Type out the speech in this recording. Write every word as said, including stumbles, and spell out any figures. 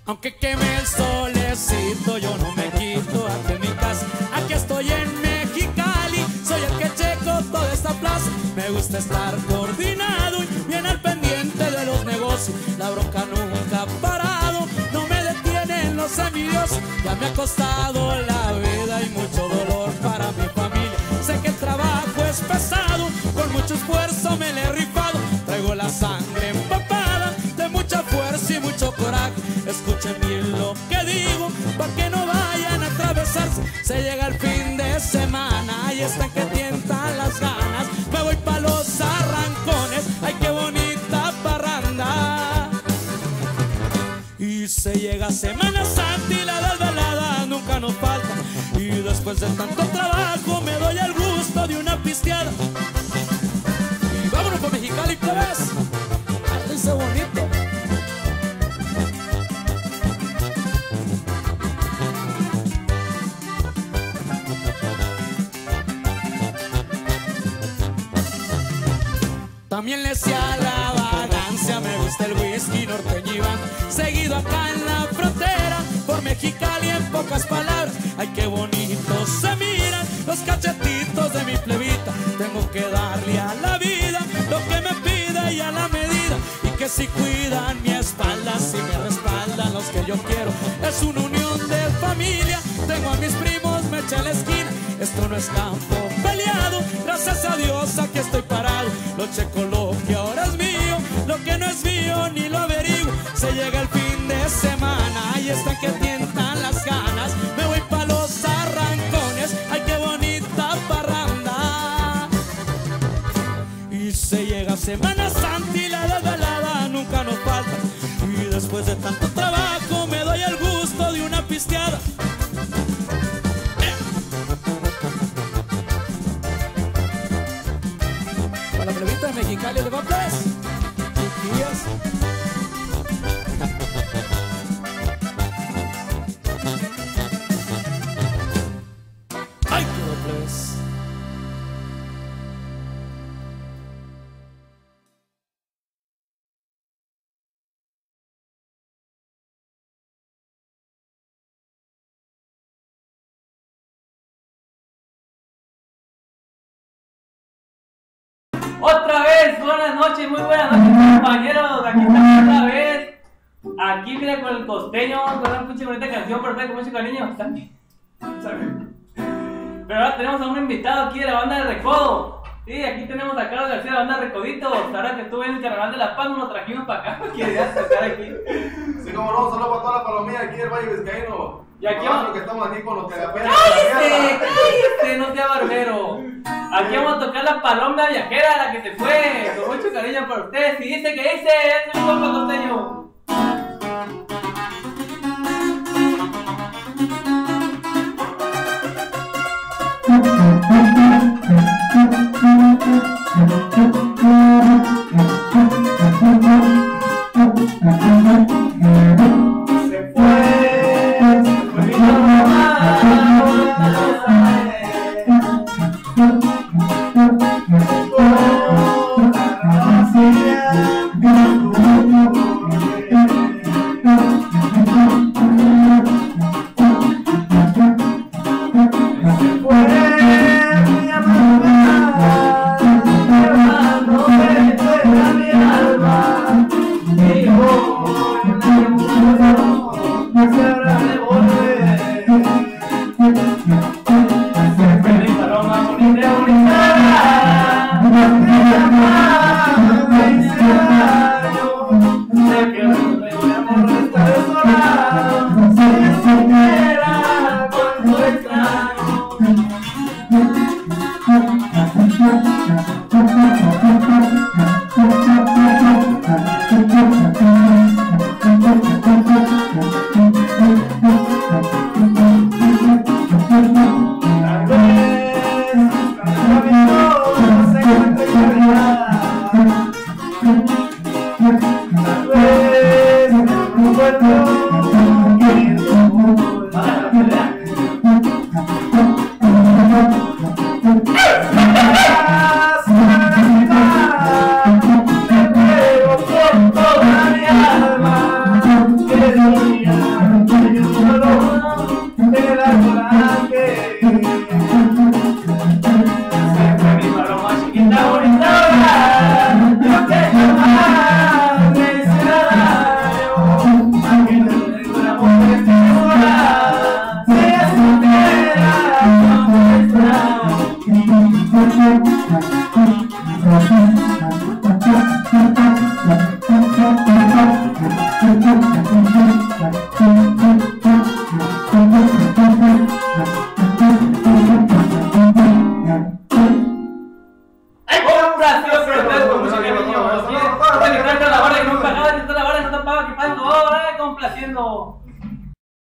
Aunque queme el solecito, yo no me quito aquí en mi casa. Aquí estoy en Mexicali, soy el que checo toda esta plaza. Me gusta estar coordinado y bien al pendiente de los negocios. La bronca nunca ha parado, no me detienen los envidiosos. Ya me ha costado la vida y mucho dolor para mi familia. Sé que el trabajo es pesado, con mucho esfuerzo me le he rifado. Traigo la sangre empapada de mucha fuerza y mucho coraje. Escuchen bien lo que digo, para que no vayan a atravesarse. Se llega el fin de semana y están que tientan las ganas. Me voy pa' los arrancones, ay qué bonita parranda. Y se llega Semana Santa y la desvelada nunca nos falta. Y después de tanto trabajo me doy el gusto de una pisteada. Y vámonos pa' Mexicali, plebes. Háganse bonito. También le sea la vagancia, me gusta el whisky norteño y van seguido acá en la frontera, por Mexicali en pocas palabras. Ay, qué bonitos se miran los cachetitos de mi plebita. Tengo que darle a la vida lo que me pida y a la medida. Y que si cuidan mi espalda, si me respaldan los que yo quiero. Es una unión de familia, tengo a mis primos, me echa a la esquina. Esto no es campo peleado, gracias a Dios aquí estoy parado. Lo checo lo que ahora es mío, lo que no es mío ni lo averiguo. Se llega el fin de semana y están que tientan las ganas. Me voy pa' los arrancones, ay qué bonita parranda. Y se llega Semana Santa y la desvelada nunca nos falta. Y después de tanto trabajo me doy el gusto de una pisteada. Para la plebita de Mexicali de Bapes, chiquillas. Ay, qué plebes. Otra vez, buenas noches, muy buenas noches compañeros, aquí estamos otra vez. Aquí mira con el costeño, con una pinche bonita canción, perfecto, con mucho cariño. Pero ahora tenemos a un invitado aquí de la banda de Recodo. Sí, aquí tenemos a Carlos García de la banda Recoditos. Ahora que estuve en el Carnaval de La Paz, nos lo trajimos para acá, quería estar aquí. Sí, como no, solo para toda la palomilla aquí del Valle Vizcaíno. Y aquí vamos vamos... que estamos aquí con los que apenas. ¡Cállese! ¡Cállese! No sea barbero. Aquí vamos a tocar la paloma viajera, la que se fue. Con mucho cariño para ustedes. Y dice que dice, es un compa costeño. Se fue, se fue mi mamá. Qué día que trae la barra que no pagaba, que trae la barra que no te paga, que pagan ahora, complaciendo.